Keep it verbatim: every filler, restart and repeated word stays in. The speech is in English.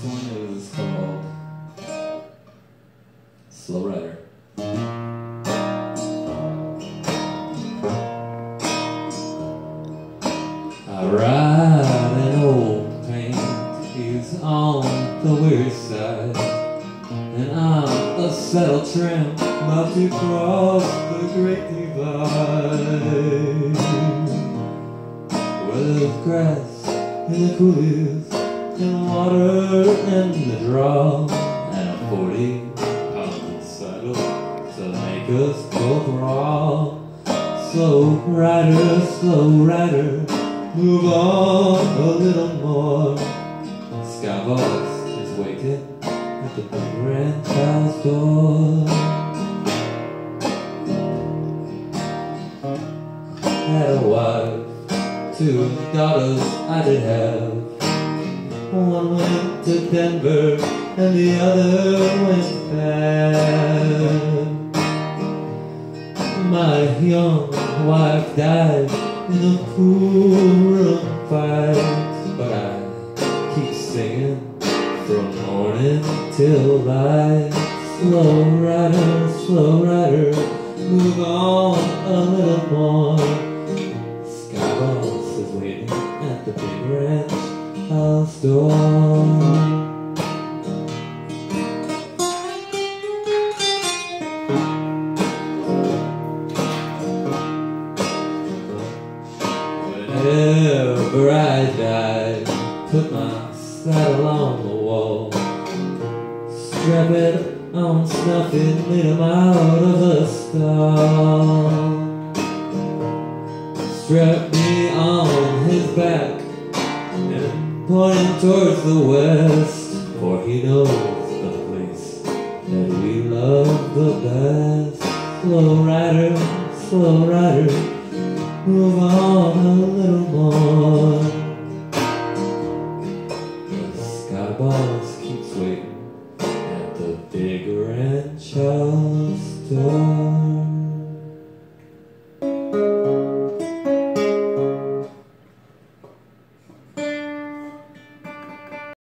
one is called Slow Rider. I ride an old paint, he's on the weary side, and I'm a saddle tramp about to cross the great divide, where there's grass in the coulees and water in the draw, and a forty pound saddle to make us both raw. Slow rider, slow rider, move on a little more. Skybox is waiting at the big ranch house door. Had a wife, two daughters I did have. One went to Denver and the other went bad. My young wife died in a pool room fight, but I keep singing from morning till light. Slow rider, slow rider, move on a little more. Skybox is waiting at the big ranch house door. Whenever I die, put my saddle on the wall, strap it on Snuffy, lead him out of the stall, strap me on his back and point him towards the west, for he knows the place that we love the best. Slow rider, slow rider, move on a little